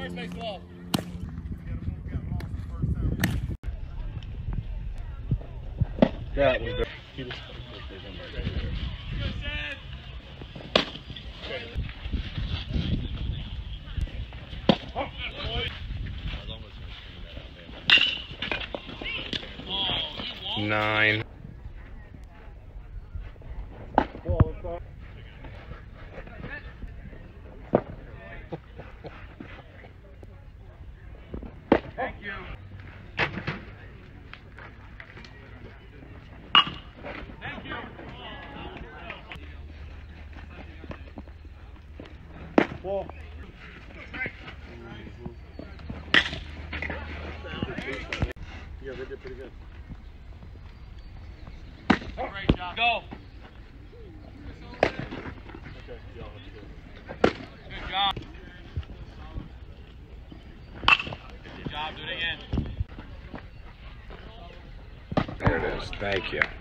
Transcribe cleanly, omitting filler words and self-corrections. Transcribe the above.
First base glove. That was good. Nine. Thank you. Thank you. Wall. Yeah, they did pretty good. Great job. Go. Okay, yeah, that's good. Good job. Good job. Do it again. There it is. Thank you.